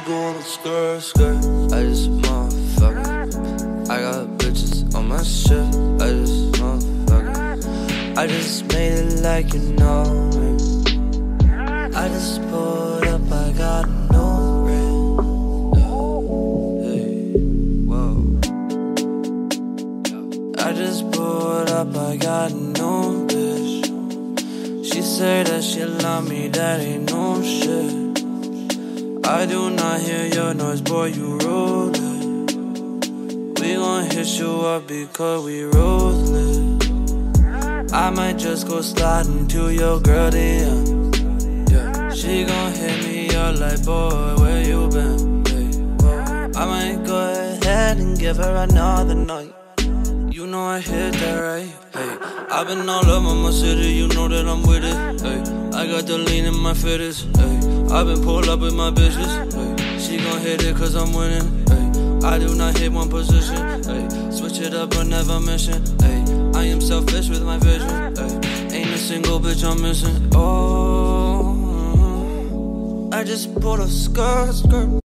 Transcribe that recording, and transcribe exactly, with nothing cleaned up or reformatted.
going skirt, skirt. I just motherfucker. I got bitches on my shit. I just motherfucker. I just made it like you know me. I just pulled up, I got no ring. Hey, whoa. I just pulled up, I got no bitch. She say that she love me, that ain't no shit. I do not hear your noise, boy, you rollin'. We gon' hit you up because we rollin'. I might just go sliding to your girl D M. Yeah, she gon' hit me up like, boy, where you been? Hey, I might go ahead and give her another night. You know I hit that right. Hey, I've been all over my city, you know that I'm with it. Hey, I got the lean in my fittest. Hey, I've been pulled up with my bitches. Hey, she gon' hit it cause I'm winning. Hey, I do not hit one position. Hey, switch it up but never mention. Hey, I am selfish with my vision. Hey, ain't a single bitch I'm missing. Oh, I just pulled a skirt, skirt.